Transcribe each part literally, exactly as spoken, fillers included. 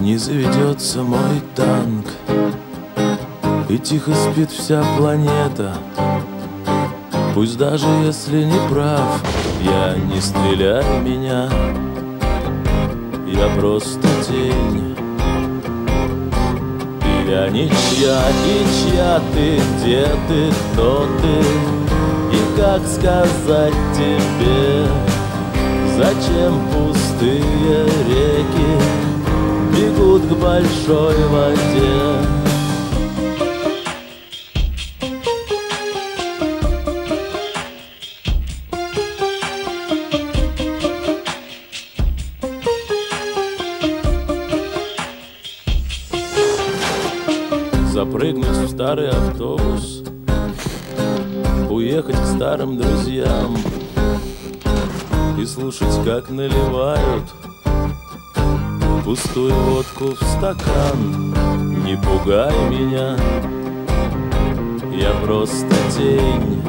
Не заведется мой танк, и тихо спит вся планета. Пусть даже если не прав я, не стреляй меня, я просто тень. И я ничья, и чья ты, где ты, кто ты, и как сказать тебе, зачем пустые реки бегут к большой воде. Запрыгнуть в старый автобус, уехать к старым друзьям и слушать, как наливают пустую водку в стакан. Не пугай меня, я просто тень.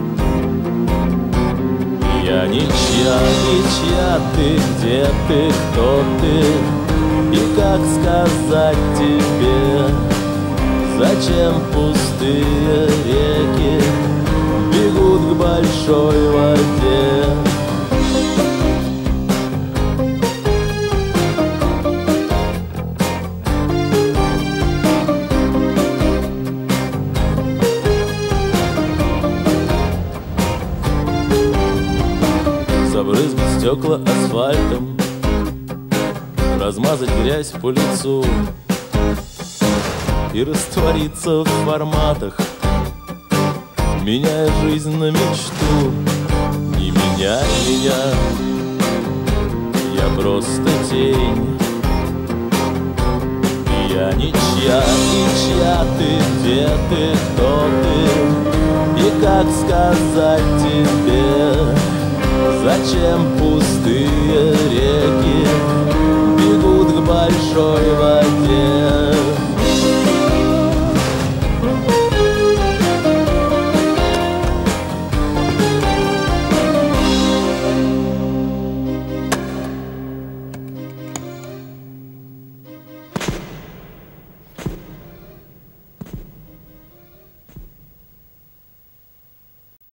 Я ничья, и чья ты, где ты, кто ты, и как сказать тебе, зачем пустые реки бегут к большой воде. Забрызгать стекла асфальтом, размазать грязь по лицу и раствориться в форматах, меняя жизнь на мечту. Не меняй меня, я просто тень. И я ничья, и чья ты, где ты, кто ты, и как сказать тебе, зачем пустые реки бегут к большой воде.